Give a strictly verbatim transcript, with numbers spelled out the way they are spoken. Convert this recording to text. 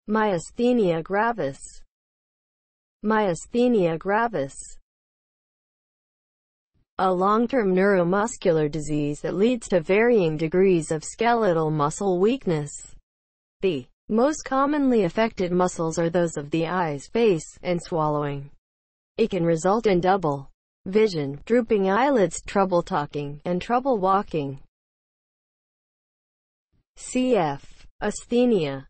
myasthenia gravis, myasthenia gravis. A long-term neuromuscular disease that leads to varying degrees of skeletal muscle weakness. The most commonly affected muscles are those of the eyes, face, and swallowing. It can result in double vision, drooping eyelids, trouble talking, and trouble walking. Cf. Asthenia.